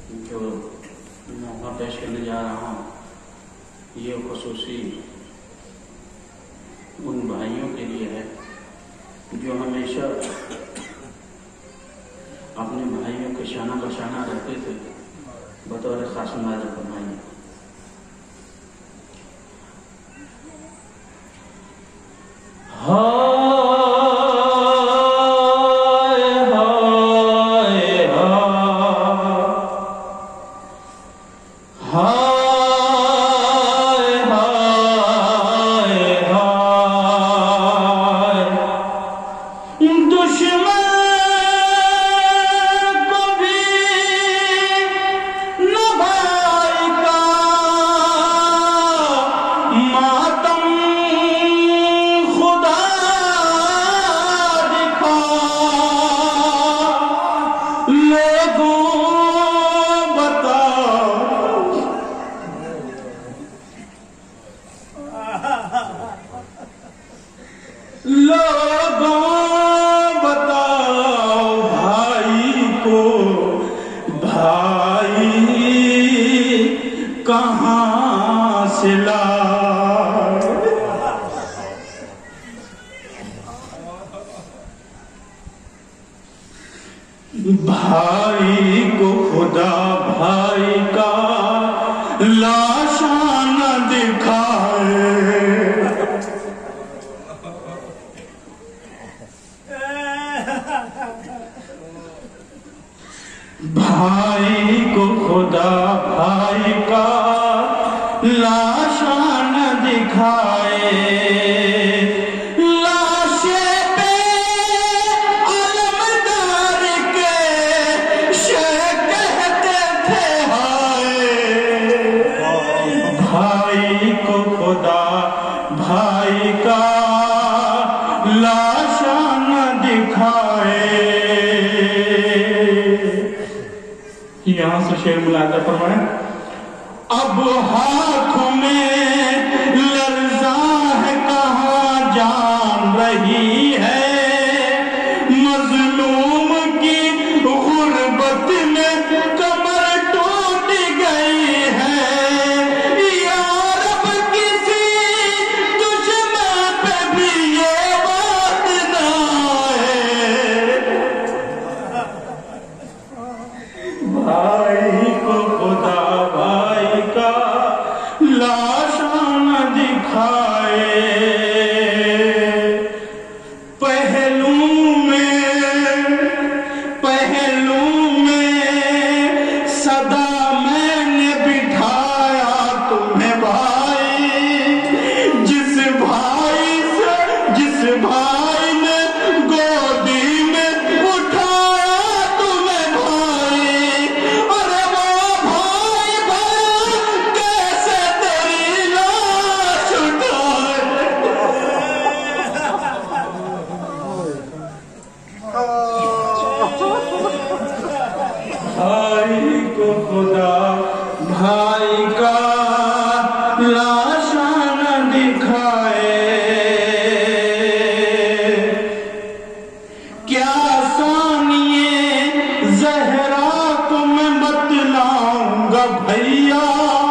जो मौका पेश करने जा रहा हूँ ये खुसूसी उन भाइयों के लिए है जो हमेशा अपने भाइयों के शाना बशाना रहते थे बतौर खासिम आज़म फरमाइए। भाई को खुदा भाई का लाशा न दिखाए, भाई को खुदा भाई का लाशा न दिखाए। भाई का लाशा न दिखाए। यहां से शेर मुलाजा फरमाए। अब हाथ में लर्जा है कहां जान रही है, मजलूम की गुर्बत में कमर टूट गई है। भाई को खुदा भाई का लाशा न दिखाए। पहलू में सदा मैंने बिठाया तुम्हें भाई, जिस भाई ने गोदी में उठाया तुम्हें भाई। अरे वो भाई कैसे तेरी लाश उठाए। भाई को खुदा भाई का लाशा न दिखाए। क्या सानिए ज़हरा को मैं बतलाऊंगा भैया,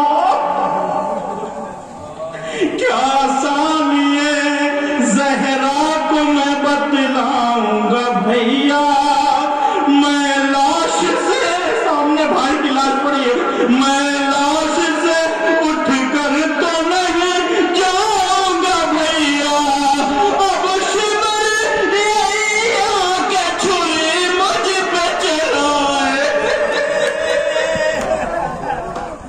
क्या सानिए ज़हरा को मैं बतलाऊंगा भैया। मैं लाश से, सामने भाई की लाश पड़ी है, मैं लाश से उठ कर तो नहीं जाऊंगा भैया। अब शिवर यही आके छुरी मुझ पे चलाए।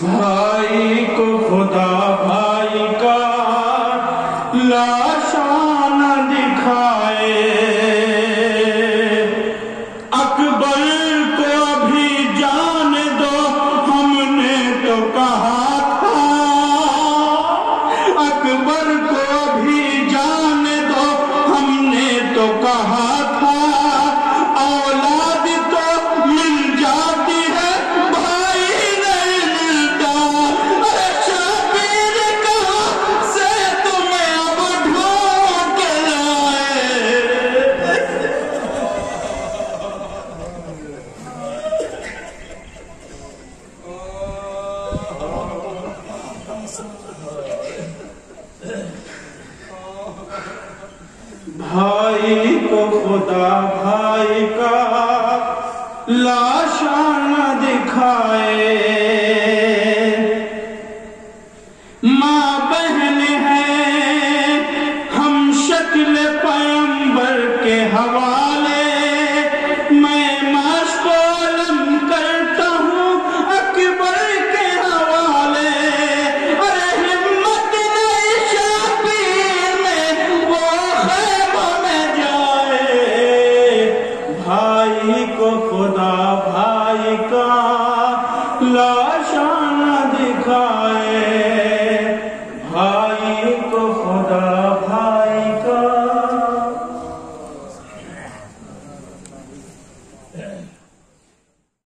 भाई को खुदा भाई का लाशा न दिखाए। अकबर को अभी जाने दो, हमने तो कहा था। अकबर को अभी जाने दो, हमने तो कहा था। औलाद तो मिल जाती है, भाई नहीं मिलता। अरे शबीर कहाँ से तुम्हें अब ढूंढ के लाए। भाई को खुदा भाई का लाशा न दिखाए। माँ बहन है हम शक्ल पैगंबर के हवाले। मैं माशकोलम करता हूँ अकबर के हवाले। अरे हिम्मत नहीं शबीर में वो खैबा में जाए। भाई को खुदा भाई का